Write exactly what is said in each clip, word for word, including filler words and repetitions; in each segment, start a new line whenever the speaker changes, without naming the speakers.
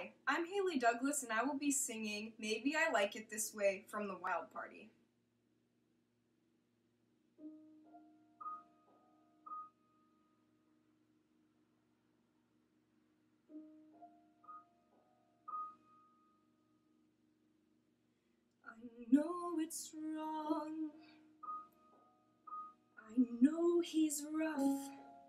Hi, I'm Hailey Douglas and I will be singing Maybe I Like It This Way from the Wild Party. I know it's wrong, I know he's rough,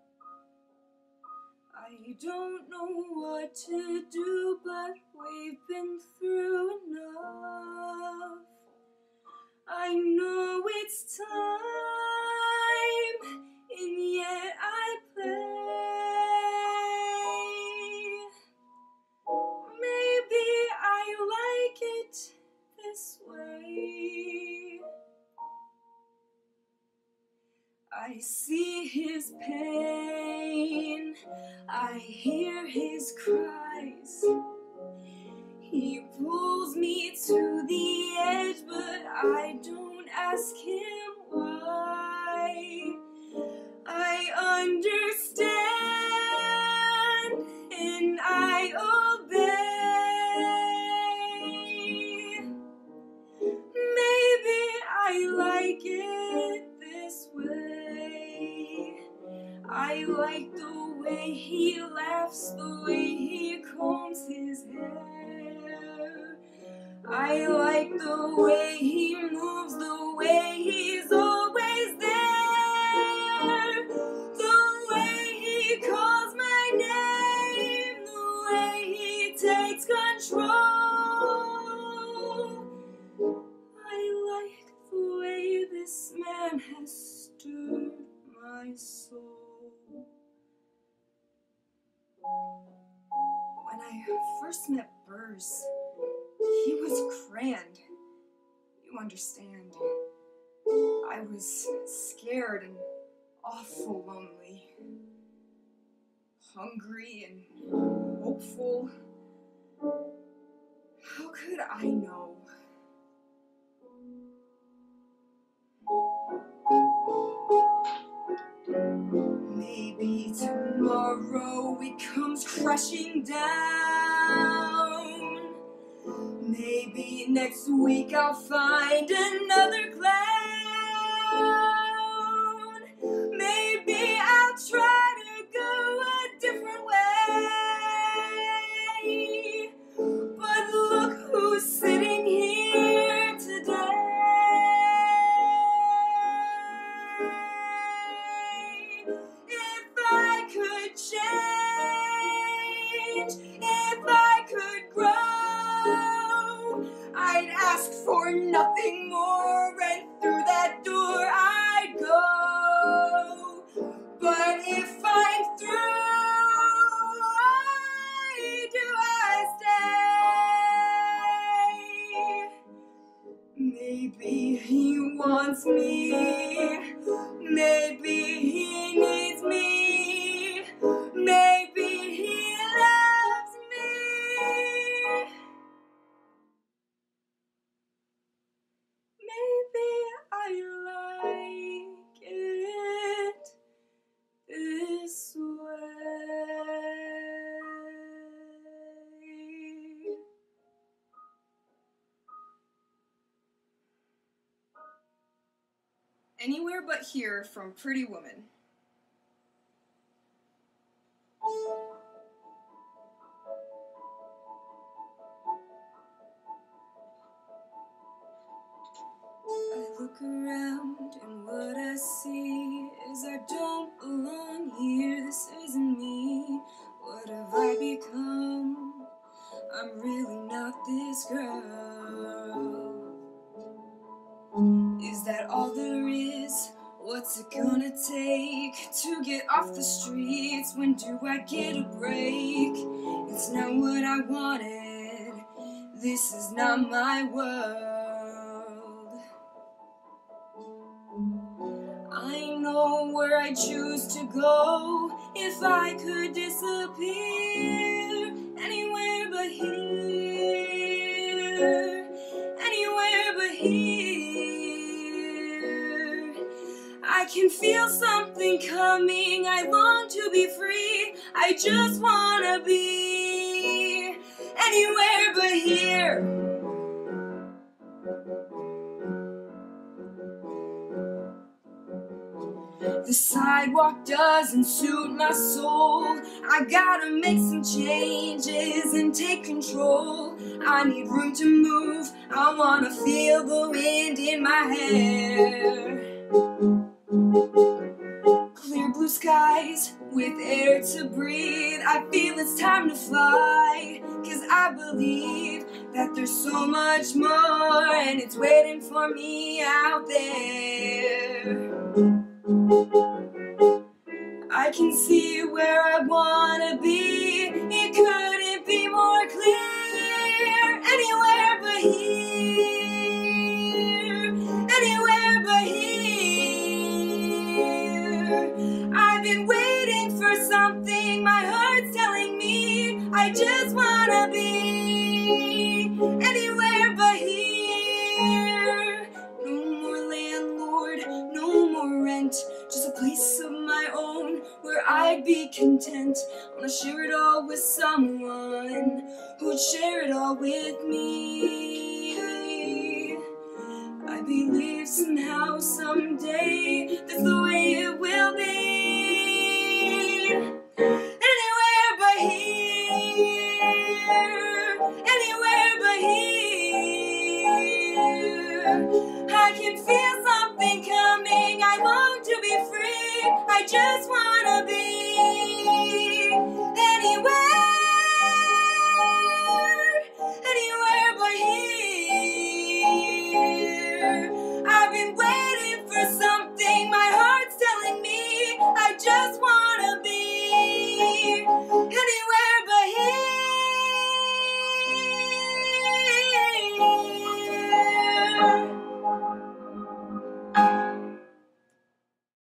I don't know what to do, but we've been through enough. I know it's time, and yet I play. Maybe I like it this way. I see his pain, I hear his cries. He pulls me to the edge, but I don't ask him why. I understand and I obey. Maybe I like it this way. I like the way he laughs, the way he combs his hair. I like the way he moves, the way he's always there. The way he calls my name, the way he takes control. I like the way this man has stirred my soul. When I first met Burrs, he was grand. You understand. I was scared and awful lonely. Hungry and hopeful. How could I know? Maybe tomorrow it comes crashing down. Maybe next week I'll find another clown. Maybe I'll try to go a different way. But look who's sitting here today. If I could change, if I could grow, I'd ask for nothing more, and through that door I'd go. But if I'm through, why do I stay? Maybe he wants me, maybe he needs me, maybe he loves me. Maybe I like it this way. Anywhere But Here from Pretty Woman. I look around and what I see is I don't belong here, this isn't me. What have I become? I'm really not this girl. Is that all there is? What's it gonna take to get off the streets? When do I get a break? It's not what I wanted, this is not my world. I know where I choose to go if I could disappear. Anywhere but here, anywhere but here. I can feel something coming, I long to be free. I just wanna be anywhere. here. The sidewalk doesn't suit my soul. I gotta make some changes and take control. I need room to move. I wanna feel the wind in my hair. Clear blue skies with air to breathe. I feel it's time to fly, 'cause I believe that there's so much more, and it's waiting for me out there. I can see where I wanna be. It couldn't be more clear. Anywhere but here. Anywhere but here. I've been waiting for something. My heart's telling me I just wanna be anywhere but here. No more landlord, no more rent. Just a place of my own where I'd be content. I wanna share it all with someone who'd share it all with me. I believe somehow, someday, that's the way it will be. Anywhere but here. Anywhere but here. I can feel something coming. I long to be free. I just want